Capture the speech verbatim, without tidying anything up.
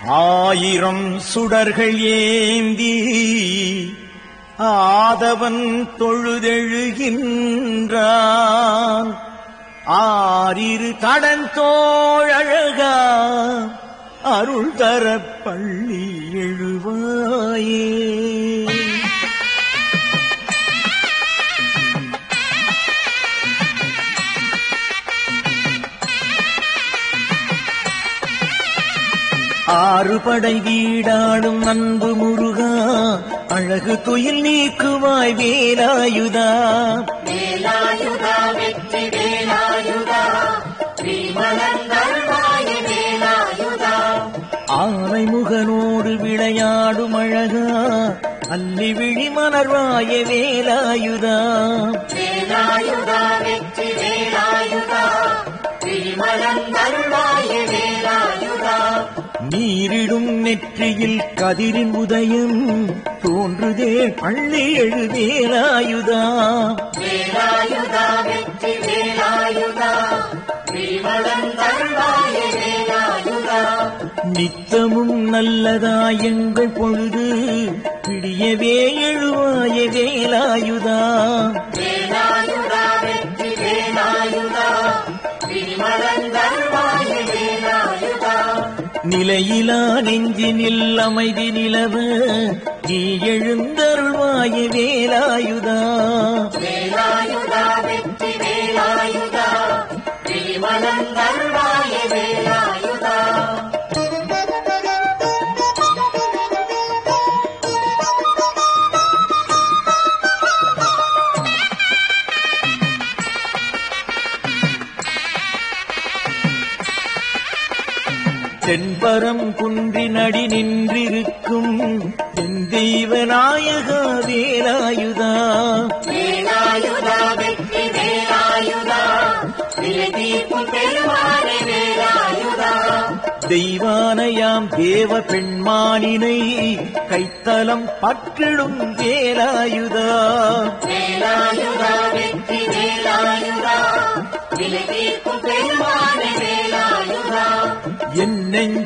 ஆயிரம் சுடர்கள் ஏந்தி ஆதவன் தொழுதெழுகின்றான். ஆரிரு கடன் தோழழகா அருள் தர பள்ளி எழுவாயே. ஆறு படை வீடாடும் அன்பு முருகா அழகு துயில் நீக்குவாய் வேலாயுதா. வேலாயுதா வெற்றி வேலாயுதா ஸ்ரீமலர்ந்தாழ்வாய வேலாயுதா. ஆனை முகனோடு விளையாடும் அழகா அல்லி விழி மலர்வாய வேலாயுதா. வேலாயுதா வெற்றி வேலாயுதா ஸ்ரீமலர்ந்தாழ்வாய வேலாயுதா. நீரிடும் நெற்றியில் கதிரின் உதயம் தோன்றுதே பள்ளி எழு வேலாயுதா. வேலாயுதா வெற்றி வேலாயுதா ஸ்ரீமலர்ந்தாழ்வாய வேலாயுதா. நித்தமும் நல்லதாய் எங்கள் பொழுது பிடியவே எழுவாய வேலாயுதா. வேலாயுதா வெற்றி வேலாயுதா ஸ்ரீமலர்ந்தாழ்வாய வேலாயுதா. நிலையிலா நெஞ்சினில் அமைதி நிலவ நீ எழுந்தருள்வாய வேலாயுதா. வேலாயுதா வெற்றி வேலாயுதா ஸ்ரீமலர்ந்தாழ்வாய வேலாயுதா. தென்பரம் குன்றின் அடி நின்றிருக்கும் தென் தெய்வ நாயகா வேலாயுதா. வேலாயுதா வெற்றி வேலாயுதா விலகீர்க்கும் பெருமானே வேலாயுதா. தெய்வானையாம் தேவ பெண்மானினை கைத்தலம் பற்றிடும் வேலாயுதா. வேலாயுதா வெற்றி வேலாயுதா விலகீர்க்கும் பெருமானே வேலாயுதா. என்னை